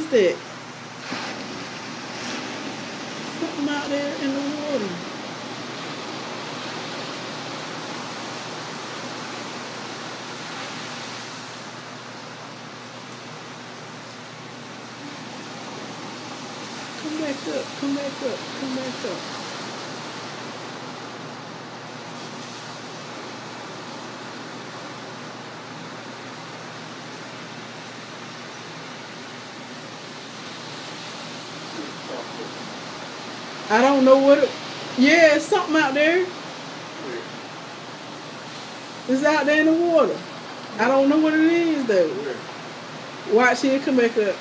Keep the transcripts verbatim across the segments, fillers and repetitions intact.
is that? Something out there in the water. Come back up, come back up, come back up. I don't know what it, yeah, it's something out there. It's out there in the water. I don't know what it is though. Watch here, come back up.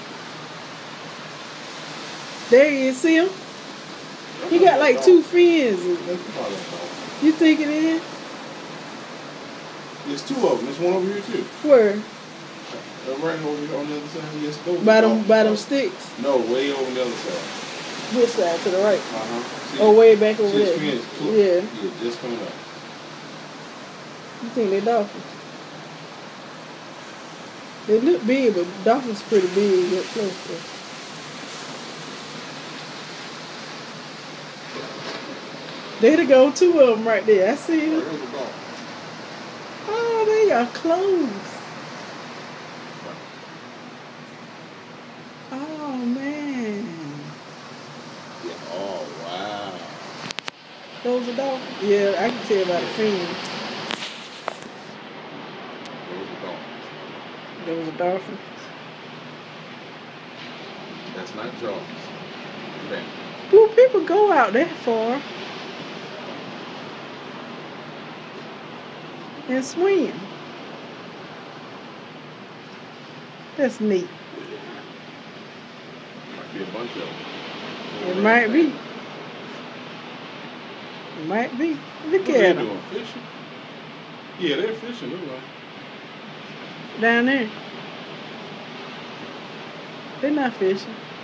There he is, see him? He got like two fins. You think it is? There's two of them. There's one over here too. Where? Right over here on the other side. Yes, those by them, by them sticks? No, way over on the other side. Which side? To the right? Uh-huh. Oh, way back over there. Fins, yeah. Yeah, just coming up. You think they're dolphins? They look big, but dolphins pretty big up close. There to go, two of them right there. I see them. Oh, they are close. Oh, man. Yeah. Oh, wow. Those are dolphins? Yeah, I can tell by the fins. Those are dolphins. Those are dolphins. That's not jaws. Okay. Well, people go out that far and swim. That's neat. Might be a bunch of them. It might be. It might be. Look what at they them. Doing? Fishing? Yeah, they're fishing. Look like. Down there. They're not fishing.